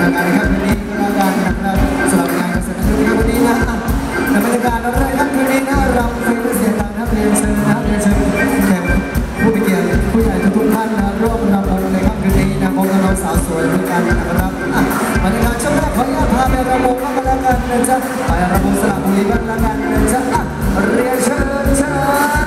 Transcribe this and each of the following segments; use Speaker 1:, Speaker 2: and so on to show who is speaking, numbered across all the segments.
Speaker 1: ละกันครับคืนนี้ก็แล้วกันนะครับสำหรับงานการแสดงวันนี้นะในบรรยากาศเราได้ครับคืนนี้นะรำเพลงเสียงดังนะเรียนเชิญนะเรียนเชิญแขกผู้มีเกียรติผู้ใหญ่ทุกท่านนะร่วมรำเราในค่ำคืนนี้นะพบกับน้องสาวสวยด้วยกันนะครับบรรยากาศช่วงแรกขออนุญาตพาไปรำวงกันแล้วกันนะจ๊ะไปรำวงสระบุรีกันแล้วกันนะจ๊ะเรียนเชิญเชิญ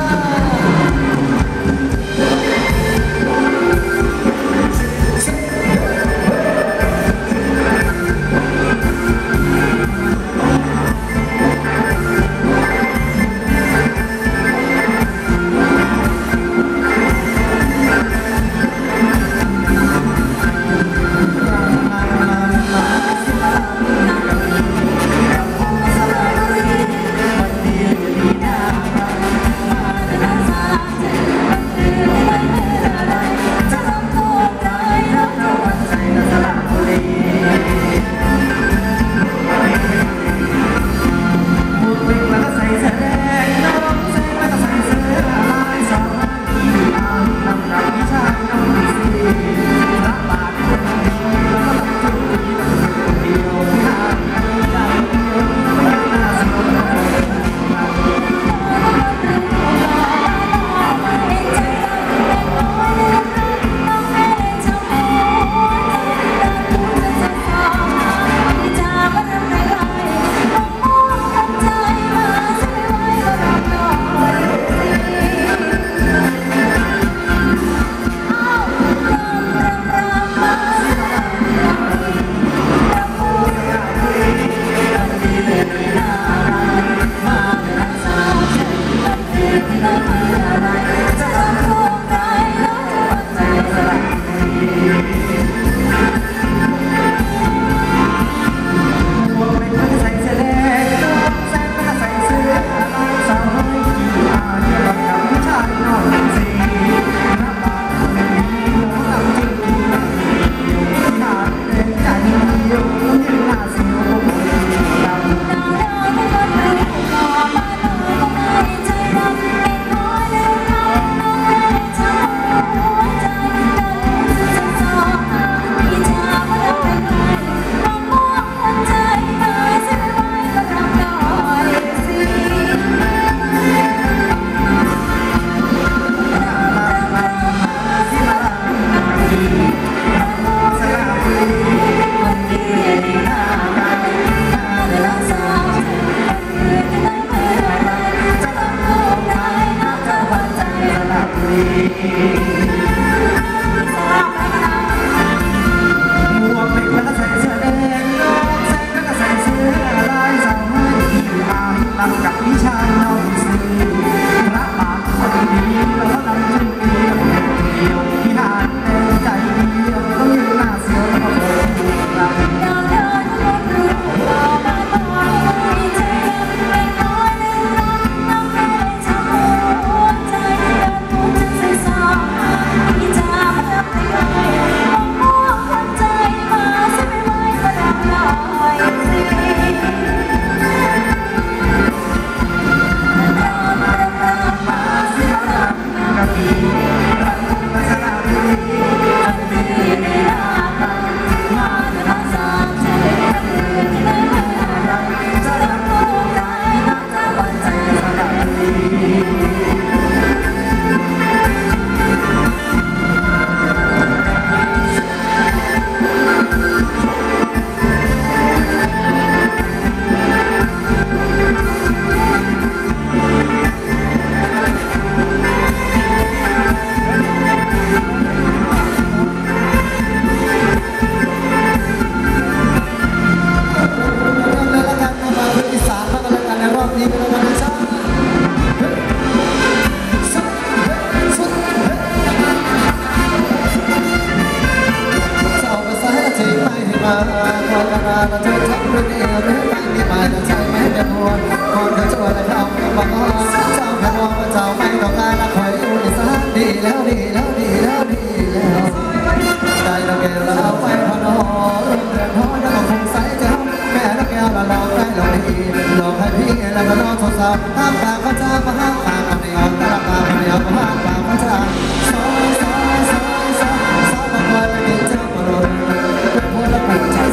Speaker 1: แล้วก็นอนสดสาวห้ามปากพระเจ้ามาห้ามปากกันในออกตาปากในออกห้ามปากพระเจ้าสาวมาคอยไม่มีเจ้ามาโดนเป็นพวกละปุ่นใจ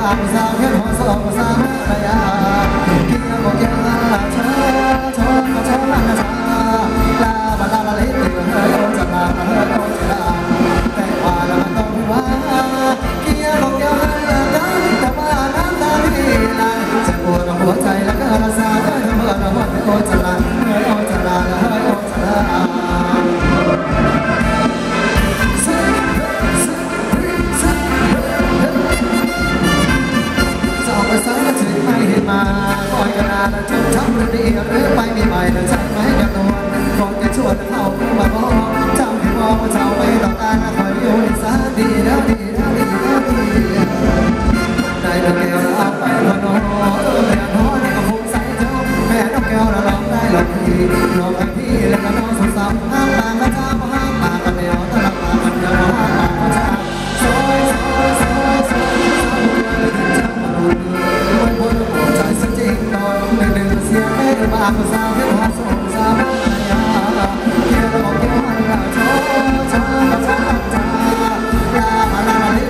Speaker 1: ากสาวเพื่อนหัวสองสาวระยะเกี่ยวกับยังลาช้าช้าช้าช้าลาบลาลาเล็กเฮ้ยโอจะลาเฮ้ยโอจะลาแต่ว่าเราต้องว่าเกี่ยวกับยังลาแต่ว่าน้ำตาไม่ไหลจะปวดหัวใจแล้วก็ระสาเฮ้ยเมื่อเราโอจะลาเฮ้ยโอจะลาเฮ้ยโอจะลามาคอยกระดาษจนช้ำหรือดีหรือไปมีใหม่ใช่ไหมกับตัวบอกจะชวนเข้ามาบอกเจ้าที่บอกว่าเจ้าไม่ต้องการคอยอยู่ในสาดีแล้วดีแล้วดีแล้วดีได้ดอกแก้วเอาไปพนอแม่น้อยก็คงใส่เจ้าแม่ดอกแก้วเราลองได้หลอกพี่ลองให้พี่แล้วก็น้องสาวสาวห้ามปากกระจ้าห้ามปากกันเดียวตลอดปากกันเดียวห้ามปากกระจ้าซอยซอยซอยซอยเจ้ามาดูไม่พ้นหัวใจสักจริงตอนหนึ่งเสียงไม่ได้บางสาวเพื่อนหาสองสาวอยาเกี่ยวกับเกี่ยวกับเราโชว์โชว์โชว์จ้าลามาลาลิ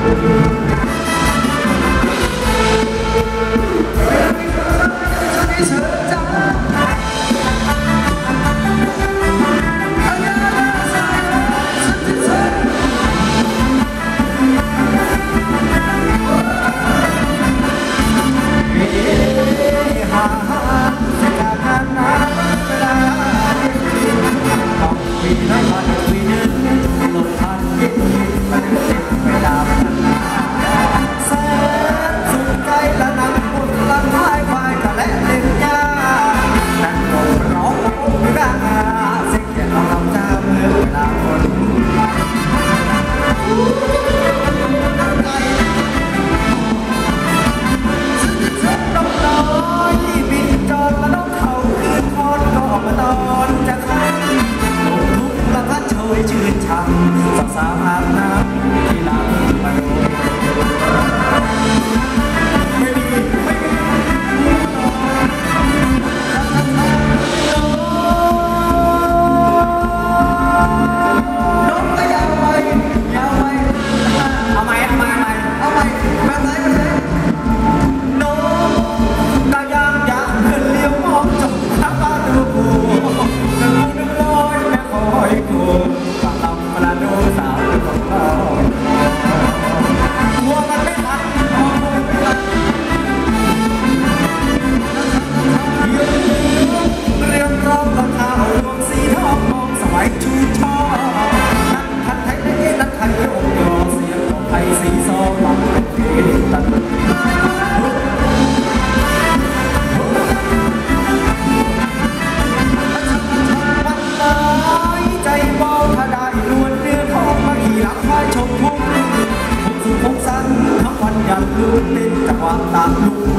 Speaker 1: ลูกเต้นจากความตามลูก